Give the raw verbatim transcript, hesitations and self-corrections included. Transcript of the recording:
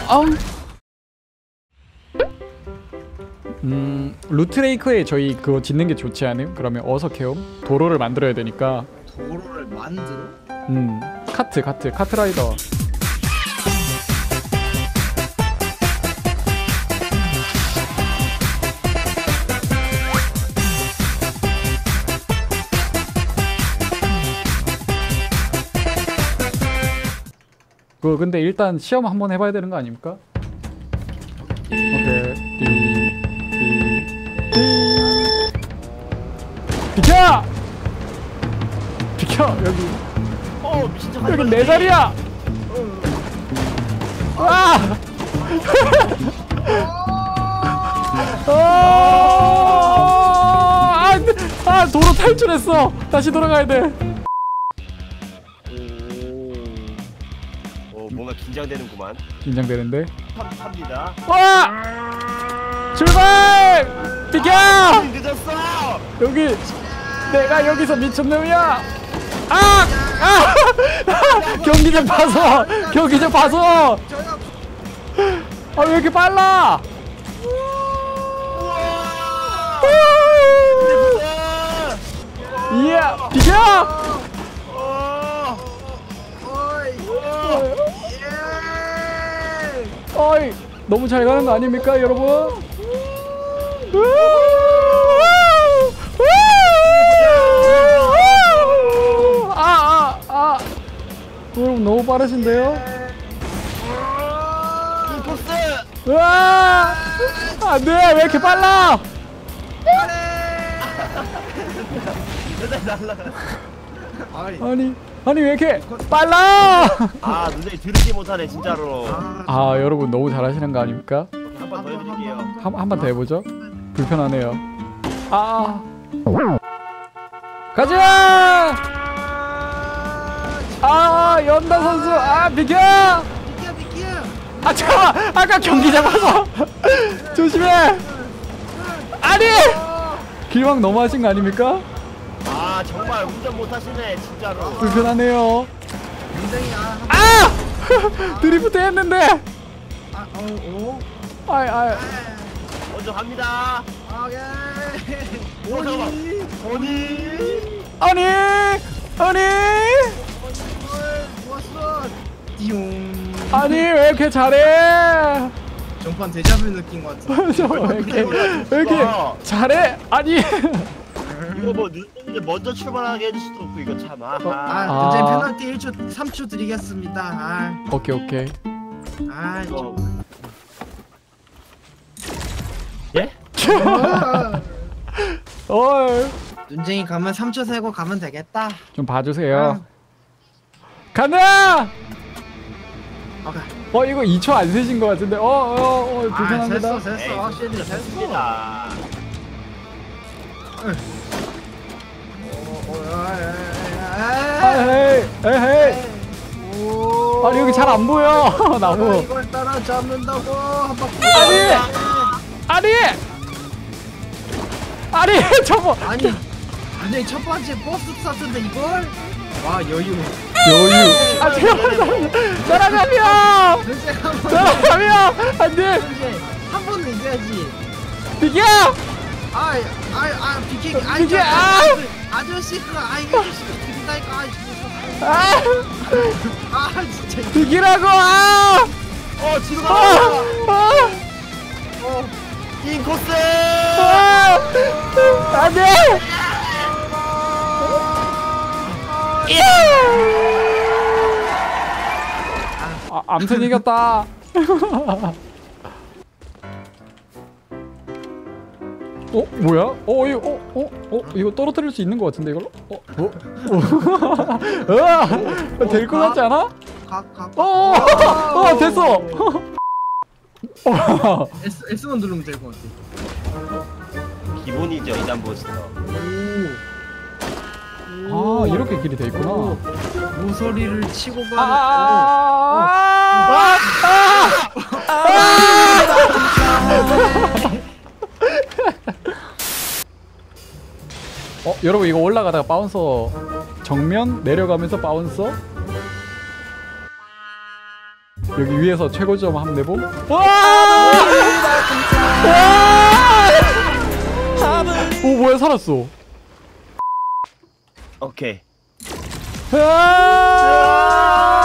아우. 음, 루트레이크에 저희 그거 짓는 게 좋지 않아요? 그러면 어서 개엄? 도로를 만들어야 되니까. 도로를 만들어? 음, 카트 카트 카트라이더. 그 근데 일단 시험 한번 해봐야 되는 거 아닙니까? 오케이. 띠, 띠, 띠. 비켜! 비켜 여기. 어 미친 척. 여기 내 자리야. 아! 아! 아 도로 탈출했어. 다시 돌아가야 돼. 뭔가 긴장되는구만. 긴장되는데? 합니다. 와! 출발! 비켜! 아, 늦었어! 여기 내가 여기서 미쳤놈이야. 아! 아! 경기장 봐서! 경기장 봐서! 아 왜 이렇게 빨라? 이야! 비켜! 어이 너무 잘 가는 거 아닙니까 여러분? 아아아 아, 아. 여러분 너무 빠르신데요? 인코스! 으아! 안돼 왜 이렇게 빨라? 아니 아니 왜 이렇게 빨라? 아 눈에 들으지 못하네 진짜로. 아 여러분 너무 잘하시는 거 아닙니까? 한 번 더 해드릴게요. 한 한 번 더 해보죠. 불편하네요. 아 가자! 아 연다 선수 아 비켜! 비켜 비켜. 아 잠깐만 아까 경기장 와서 조심해. 아니 길막 너무 하신 거 아닙니까? 아 정말 운전 못하시네 진짜로. 불편하네요. 굉장히 아. 아! 드리프트 했는데. 아 어 어. 아이 아이. 먼저 갑니다. 오케이. 오 잠깐만. 오니. 아니 아니 좋았어. 띠용. 아니 왜 이렇게 잘해? 전판 데자뷰 느낀 것 같아. 왜 이렇게 왜 이렇게 잘해? 아니 이거 뭐 늦는데 먼저 출발하게 해줄 수도 없고 이거 참. 아하. 아, 이제 페널티 일 초, 삼 초 드리겠습니다. 아, 오케이 오케이. 아, 이거. 좀. 예? 어이 눈쟁이 가면 삼 초 세고 가면 되겠다. 좀 봐주세요. 아. 간다! 오케이. 어 이거 이 초 안 세신 것 같은데 어어 어, 어, 아, 불편합니다. 됐어, 됐어. 에이, 확실히 됐어. 됐습니다. 아 헤이 에헤이 아니 여기 잘 안 보여 나무. 이걸 따라잡는다고 한 바퀴. 아니 아니 아니 저거 아니, 아니 첫 번째 버스 스타트인데 이걸? 와 여유. 여유. 아 제발 따라가면 눈쟁이 한 번. 따라가면 안돼. 눈쟁이 한 번은 이겨야지. 비켜. 아, 아, 아, 비키, 아, 비키, 저, 아! 아저씨 그, 아, 이거 아저씨 비긴다니까, 아, 진짜. 아 아, 진짜. 비키라고. 아 어 뒤로 아, 가. 아, 어 인코스. 아, 안돼. 아, 암튼 이겼다. 어 뭐야? 어 이거 어 어 어 이거 떨어뜨릴 수 있는 것 같은데 이걸로? 어 어? 으아! 될 것 같지 않아? 각, 각. 어, 어 됐어. S, S만 누르면 될 것 같아. 기본이죠 이단 보스터. 아 이렇게 길이 돼 있구나. 모서리를 치고 가는. 아, 어 여러분 이거 올라가다가 바운서 정면 내려가면서 바운서 여기 위에서 최고점 한번 내봄. 와! 오 뭐야 살았어. 오케이. 아!